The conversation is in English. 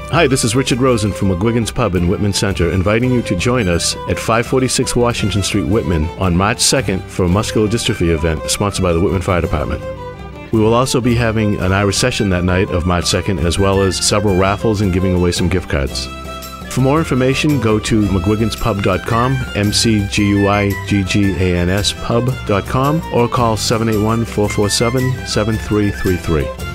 Hi, this is Richard Rosen from McGuigan's Pub in Whitman Center, inviting you to join us at 546 Washington Street, Whitman, on March 2nd for a muscular dystrophy event sponsored by the Whitman Fire Department. We will also be having an Irish session that night of March 2nd, as well as several raffles and giving away some gift cards. For more information, go to mcguiganspub.com, mcguiganspub.com, or call 781-447-7333.